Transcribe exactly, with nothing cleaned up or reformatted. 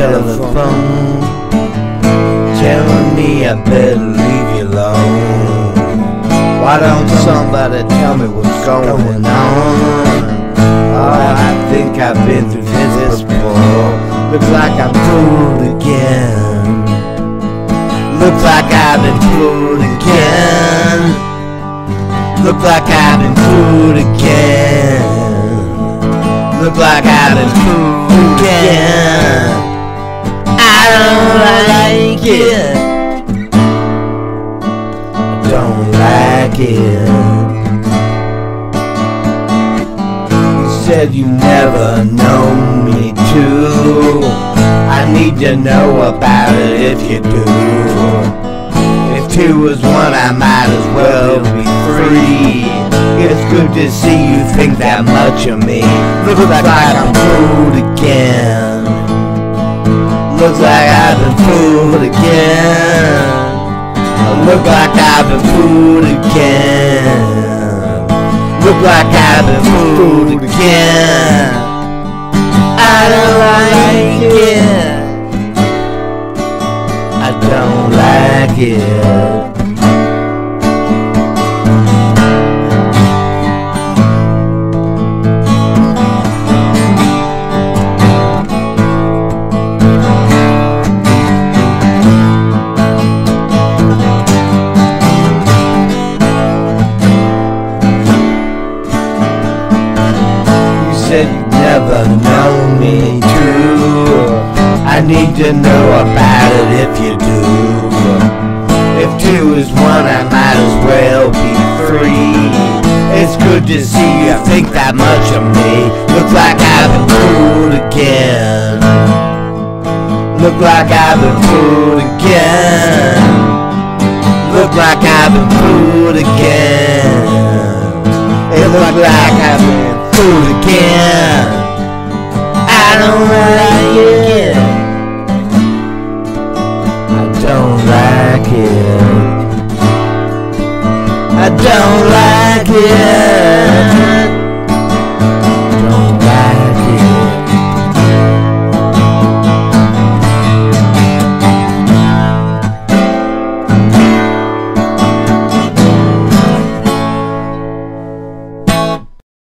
telephone, telling me I better leave you alone. Why don't somebody tell me what's going on? Oh, I think I've been through this before. Looks like I'm fooled again. Looks like I've been fooled again. Look like I've been fooled again. Look like I've been fooled again. I don't like it. I don't like it. You said you never known me too. I need to know about it if you do. If two is one, I might as well be three. It's good to see you think that much of me. Looks like I'm fooled again. Looks like I've been fooled again. Look like I've been fooled again. Look like I've been fooled again. I don't like it. I don't like it. Said you'd never know me too. I need to know about it if you do. If two is one, I might as well be three. It's good to see you think that much of me. Looks like I've been fooled again. Look like I've been fooled again. Look like I've been fooled again. It looks like I've been fooled again.